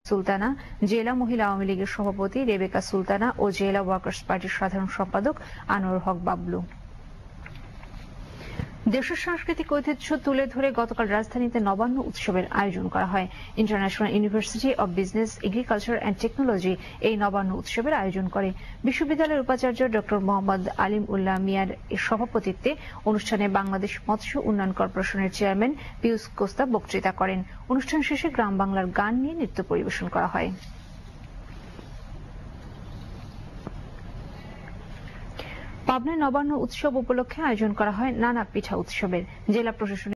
সুলতানা, জেলা মহিলা আওয়ামী লীগের সভাপতি রেবেকা সুলতানা ও জেলা ওয়ার্কার্স পার্টির সাধারণ সম্পাদক আনোয়ার হক বাবলু। দেশের সাংস্কৃতিক ঐতিহ্য তুলে ধরে গতকাল রাজধানীতে নবান্ন উৎসবের আয়োজন করা হয়। International university of business, agriculture and technology এই নবান্ন উৎসবের আয়োজন করে। বিশ্ববিদ্যালয়ের উপাচার্য ডক্টর মোহাম্মদ আলিম উল্লাহ মিয়ার সভাপতিত্বে অনুষ্ঠানে বাংলাদেশ মৎস্য উন্নয়ন কর্পোরেশনের চেয়ারম্যান পিয়ুষ কোস্তা বক্তৃতা করেন। অনুষ্ঠান শেষে গ্রাম বাংলার গান নিয়ে নৃত্য পরিবেশন করা হয়। পাবনায় নবান্ন উৎসব উপলক্ষে আয়োজন করা হয় নানা পিঠা উৎসবের। জেলা প্রশাসনের